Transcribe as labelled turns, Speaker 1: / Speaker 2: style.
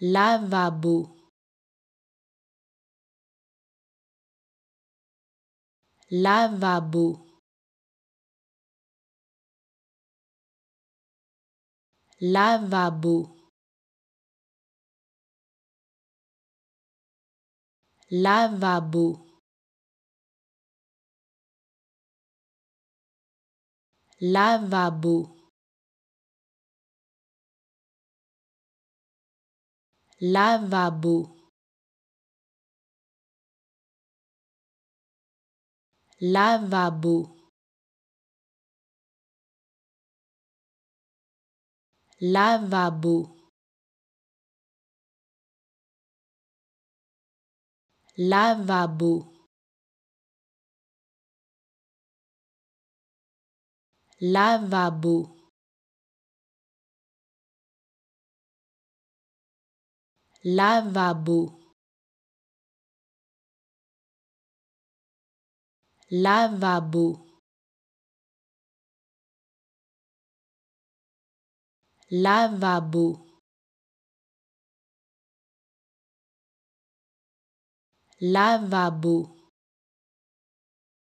Speaker 1: lavabo, lavabo, lavabo, lavabo, lavabo, lavabo, lavabo, lavabo, lavabo, lavabo, lavabo, lavabo, lavabo, lavabo,